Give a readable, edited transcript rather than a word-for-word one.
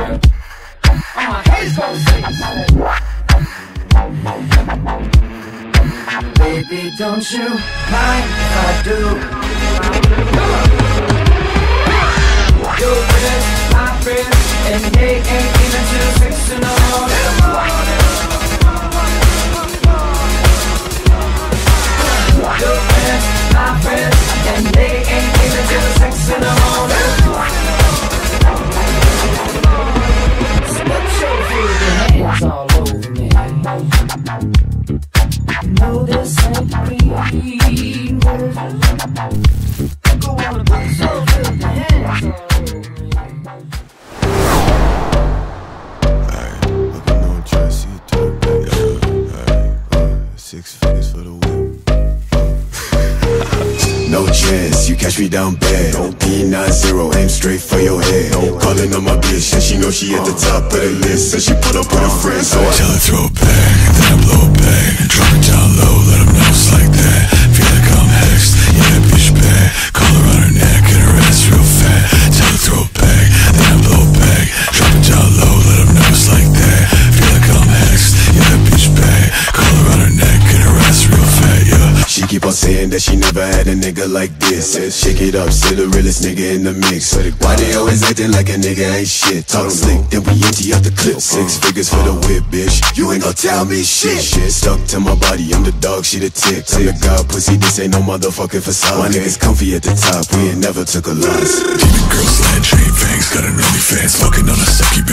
All my haters gon' say baby, don't you mind if I do? Your friends, my friends, and they ain't even till 6 in the morning. Your friends, my friends, and they ain't even till 6 in the morning. So put your filthy hands all over me. You know this ain't the green version. Go on and put your filthy hands all over me. Looking on Jesse, talk back. 6 figures for the whip. No chance, you catch me down bad. P90, aim straight for your head. Calling on my bitch, and she know she at the top of the list. And she put up with her friends, so I tell her throw it back, then I blow it back. Drop it down low, let them know it's like that. Feel like I'm hexed, yeah, that bitch bad. Call her on her neck and her ass real fat. Tell her throw it back, then I blow it back. Drop it down low, let them know it's like that. Feel like I'm hexed, yeah, that bitch bad. Call her on her neck and her ass real fat, yeah. She keep on saying that she never had a nigga like this. Shake it up, still the realest nigga in the mix. Why they always acting like a nigga ain't shit? Talk slick, then we empty out the clip. 6 figures for the whip, bitch. You ain't gon' tell me shit. Stuck to my body, I'm the dog, she the tick. I'm the god, pussy, this ain't no motherfucking facade. My niggas comfy at the top, we ain't never took a loss. Demon girl, slant, chain fangs, got an OnlyFans, fucking on a sucky